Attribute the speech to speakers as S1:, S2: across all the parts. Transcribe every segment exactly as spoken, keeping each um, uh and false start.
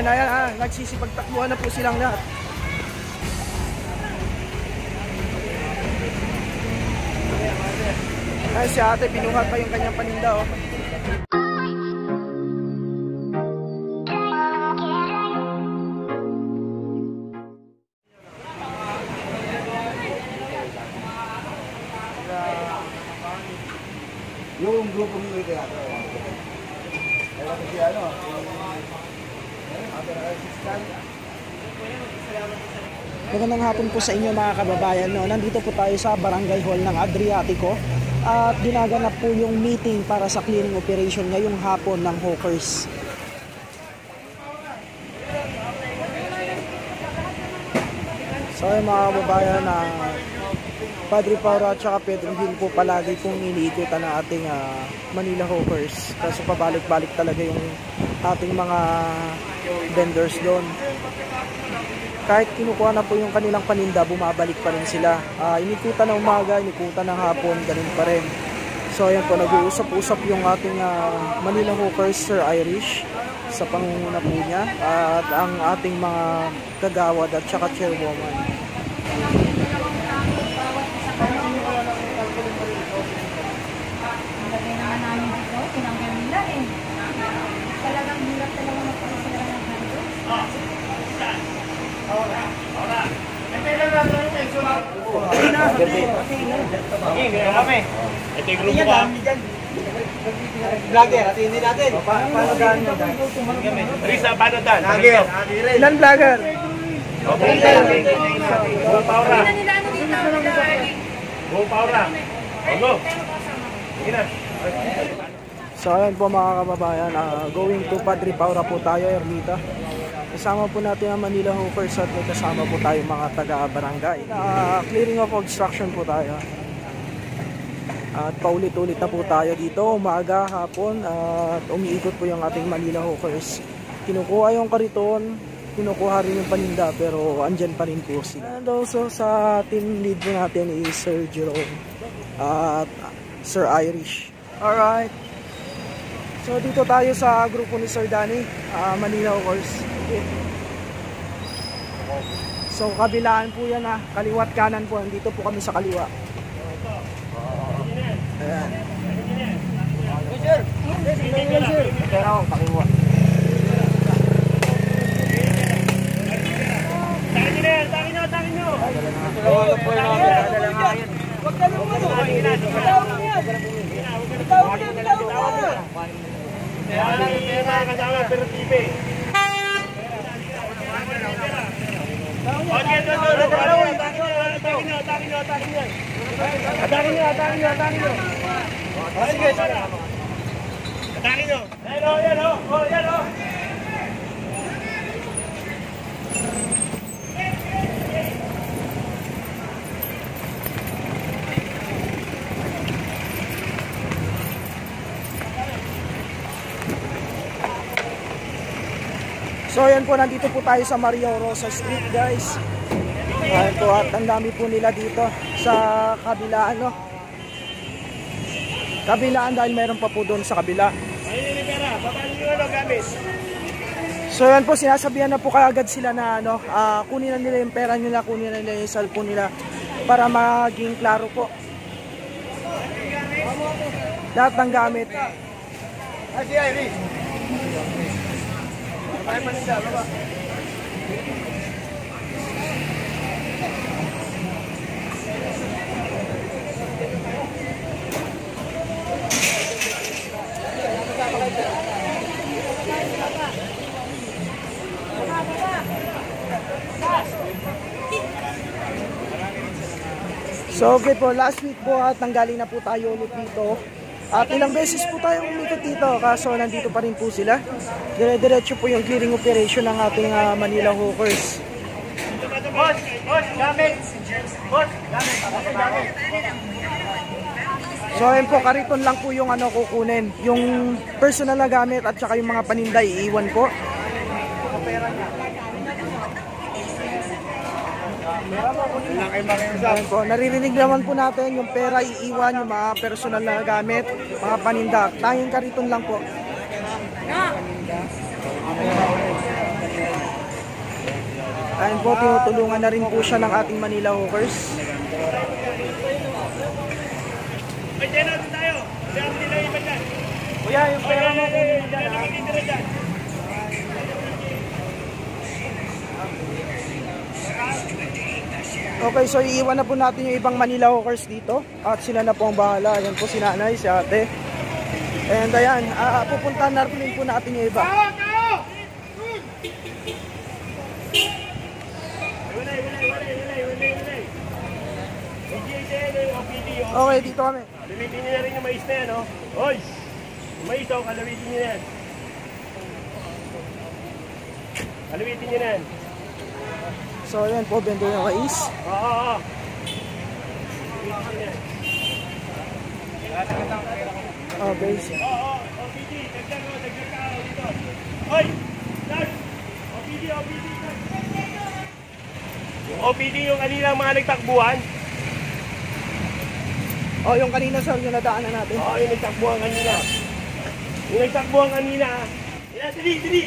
S1: Ayan, ayan, ah, nagsisipagtakbuhan na po silang lahat. Ay, si ate, binuhat pa yung kanyang paninda, oh.
S2: Yung grupo mo ito natin. Kaya kasi ano,
S1: magandang hapon po sa inyo mga kababayan. No? Nandito po tayo sa Barangay Hall ng Adriatico at ginaganap po yung meeting para sa clearing operation ngayong hapon ng hawkers. So ay mga kababayan, na uh, Padre Paura at saka Pedro Hill po palagi pong iniikutan ng ating uh, Manila hawkers. Kasi pabalik-balik talaga yung ating mga vendors doon. Kahit kinukuha na po yung kanilang paninda, bumabalik pa rin sila. Uh, inikutan ng umaga, inikutan ng hapon, ganun pa rin. So ayan po, nag-uusap-usap yung ating uh, Manila hawkers, Sir Irish, sa pangunguna po niya. Uh, at ang ating mga kagawad at saka chairwoman.
S3: Lagay naman namin dito, tinanggal nila eh. Talagang hirap talaga magpapasala ng handles. Ah, saan? Ahora, ahora. Ito lang natin yung medyo. Okay na, okay na. Kami. Ito yung grupo ka.
S2: vlogger, atin din natin.
S1: Paano daan nyo?
S4: Risa, paano daan?
S2: Vlogger.
S1: Ilan vlogger?
S4: Okay, Buong Paura. Buong Paura. Go.
S1: So ayan po mga kababayan, uh, going to Padre Paura po tayo, Ermita. Kasama po natin ang Manila hawkers at may kasama po tayo mga taga-barangay. Uh, clearing of obstruction po tayo. At paulit-ulit na po tayo dito, umaga, hapon, at uh, umiikot po yung ating Manila hawkers. Kinukuha yung kariton, kinukuha rin yung paninda, pero andyan pa rin po sila. And also sa team lead po natin is Sir Jerome at uh, Sir Irish. Alright. So dito tayo sa grupo ni Sir Danny, uh, Manila hawkers. Okay. So kabilaan po yan, ha, kaliwat kanan po, dito po kami sa kaliwa. Ayan. Sir, sir, sir. Ako, pakiwa.
S4: Takin nyo, takin nyo, takin nyo.
S2: Huwag ka lang mo. Tawag niya. Tawag niya, tawag niya.
S4: Pera, kasama, pero tipe. Okay, ito, ito, ito. Takin nyo, takin nyo, takin nyo. Atakin nyo, atakin nyo, atakin nyo. Atakin nyo. Yan o, yan o. O, yan o.
S1: So ayan po, nandito po tayo sa Maria Rosa Street, guys. Ayan po, at ang dami po nila dito sa kabilaan, no? Kabilaan dahil meron pa po doon sa kabila. So ayan po, sinasabihan na po kaagad sila na ano, uh, kunin na nila yung pera nila, kunin na nila yung cellphone nila para maging klaro po lahat ng gamit.
S2: Ay, si Irish. Ay, paninda, baba.
S1: So okay po, last week po at nanggaling na po tayo ulit dito. At ilang beses po tayong umikot dito, kaso nandito pa rin po sila. Dire-diretso po yung clearing operation ng ating uh, Manila hawkers.
S4: Boss, boss, gamit. Boss, gamit. Gamit.
S1: So ayun po, kariton lang po yung ano kukunin. Yung personal na gamit at saka yung mga paninda iiwan po. Ayun po, naririnig naman po natin yung pera iiwan, yung mga personal na gamit, mga paninda. Tanging kariton lang po. Ayan po, tinutulungan na rin po siya ng ating Manila hawkers.
S4: May deno tayo. Diyan nila iba dyan.
S2: Kuya, yung pera mo kunin mo dyan, ha?
S4: Dyan.
S1: Okay, so iiwan na po natin yung ibang Manila hawkers dito. At sila na po ang bahala. Ayan po si nanay, si ate. And ayan, uh, pupuntahan na rin po natin yung iba. Okay, dito kami.
S4: Kalawitin niyo na rin yung mais na yan, oh. Hoy! Yung mais, oh, kalawitin niyo na yan. Kalawitin niyo na yan.
S1: So ayan po, bendo yung mais.
S4: Oo, oo, oo.
S1: Okay.
S4: Oo, oo, O P D, dagdag mo, dagdag ka dito. Hoy! Dad! O P D, O P D. Yung O P D yung kanina mga nagtakbuhan.
S1: Oh, yung kanina sir, yung nadaanan natin.
S4: Oo, yung nagtakbuhan kanina. Yung nagtakbuhan kanina. Yan, dali, dali!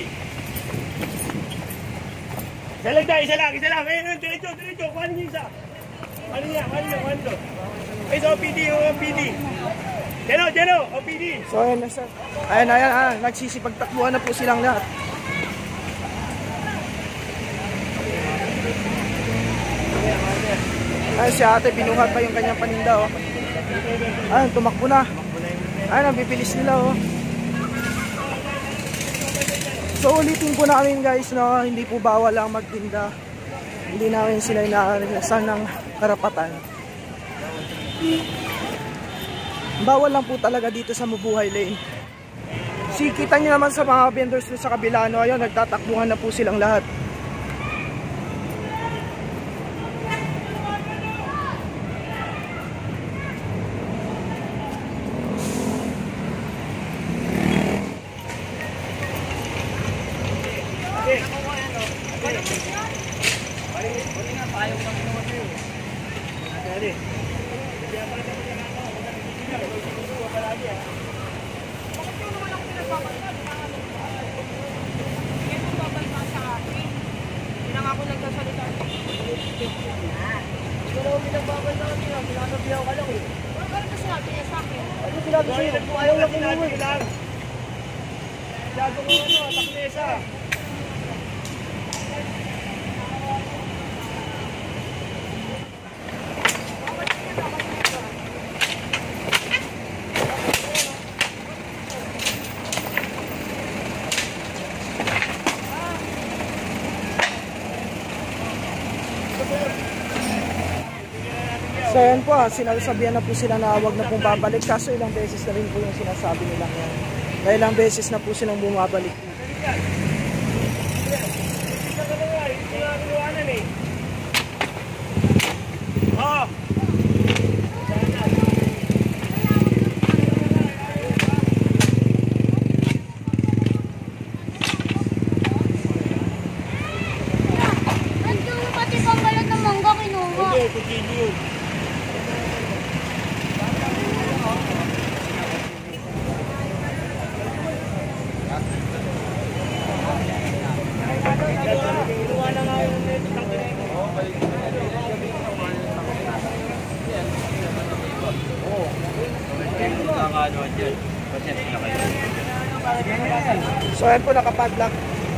S4: Isa lang tayo, isa lang, isa lang. Ayun, diretso, diretso. Kuhanin niyo isa. Kuhanin niya, kuhanin niya, kuhanin niyo. Ay, sa O P D, yung O P D. Jeno, Jeno, O P D.
S1: So ayan na sir. Ayan, ayan, ayan. Nagsisipagtakbuhan na po silang lahat. Ayan, si ate, binuhat pa yung kanyang paninda, oh. Ayan, tumakbo na. Ayan, ang bibilis nila, oh. So ulitin po namin guys, no, hindi po bawal lang magtinda. Hindi namin sila inaarasan ng karapatan. Bawal lang po talaga dito sa Mabuhay Lane. Sikita nyo naman sa mga vendors sa kabila, no, ayun, nagtatakbuhan na po silang lahat. So ayan po, ah, sinasabihan na po sila na wag na pong babalik. Kaso ilang beses na rin po yung sinasabi nilang yan. Dahil ilang beses na po silang bumabalik.
S4: Oo.
S3: Nandiyo pati pambalat ng mangga kinuha.
S4: Okay, continue.
S1: So ayan po, nakapadlock.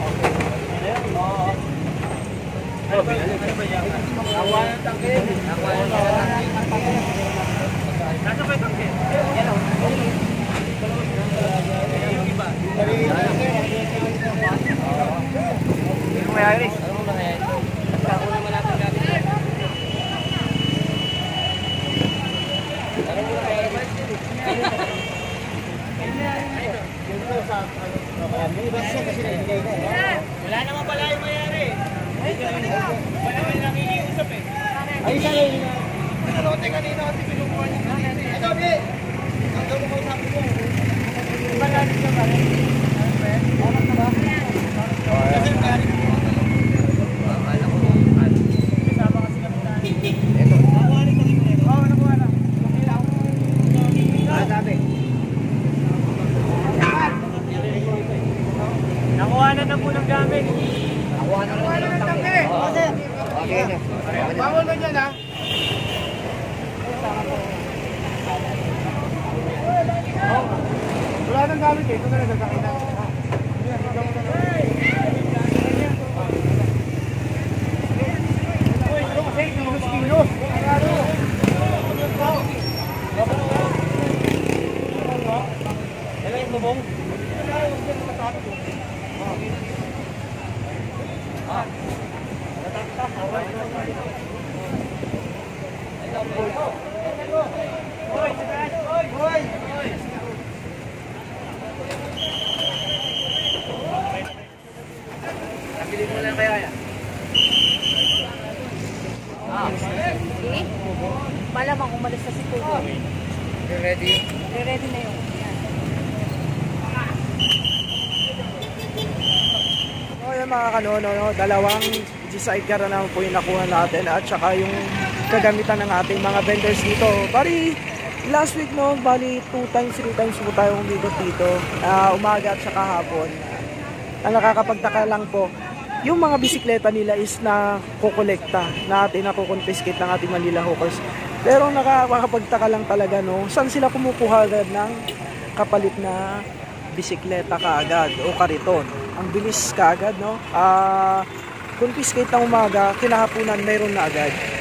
S4: Wala naman pala yung mayari. Wala naman nakikiusap eh.
S2: Ay, isa na yun. Nalote kanina kasi kinukuha niya kanina. Ay, sabi! Ang daw mo sabi ko. Iba natin siya ba? Oras na ba? Kasi kari ko. Akala ko. Kasama kasi kami na. Ito. Nakuha rin kami ito. Oo, nakuha na. Ah, sabi. Nakuha na na po ng gamit. Nakuha na ng gamit. Bawal na dyan ha. Wala nang gamit eh. Ito na lang nagkakita. Uy, ito kasi kilos-kilos. Ilan yung bubong? Nabilin mo lang kaya yan?
S3: Okay? Malamang umalis na si Tubo.
S2: Ready?
S3: Ready na yun.
S1: So yan mga kanono, no? Dalawang G-Sidecar na naman po yung nakuha natin at saka yung kagamitan ng ating mga vendors dito. Bali, last week no, bali two times, three times po tayo umigot dito. Uh, umaga at saka hapon. Ang nakakapagtaka lang po, yung mga bisikleta nila is na kukolekta natin, na kukonfiscate ng ating Manila hawkers. Pero nakakapagtaka lang talaga no, saan sila kumukuha agad ng kapalit na bisikleta kaagad o kariton. Ang bilis kaagad no. Ah, uh, confiscate ng umaga, kinahapunan mayroon na agad.